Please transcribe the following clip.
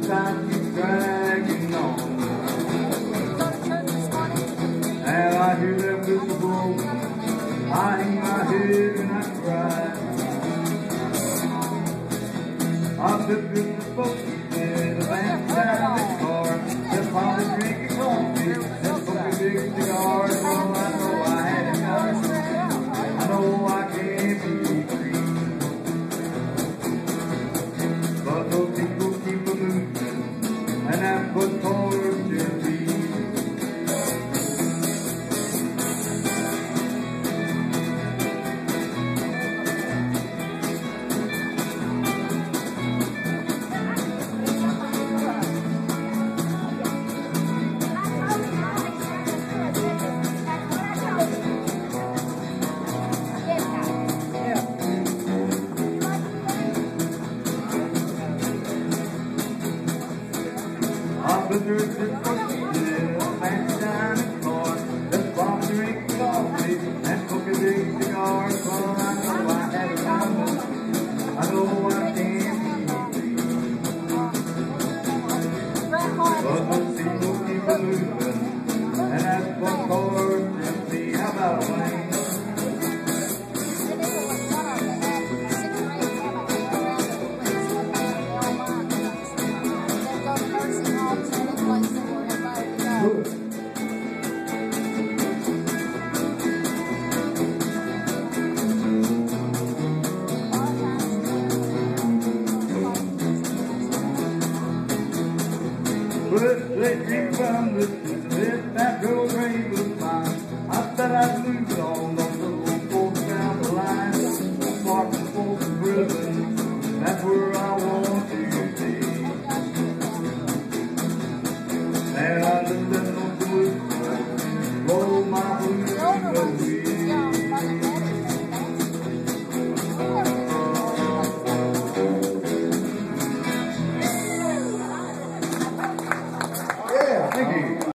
time keeps dragging on. And I hear that whistle blow, I hang my head and I cry. I sit with the folks and the band down in the car. They're probably drinking coffee and smoking big cigars. Well, I know I had enough. I know I can't be free. But those people keep a moving, and that's what torture me. But there's this little man down in the car that's bound to drink coffee and smoke a big cigar. Well, I know I had enough. I know I can't be free. But those people keep a moving, and that's what tortures me. How about a Wayne? But they drink from the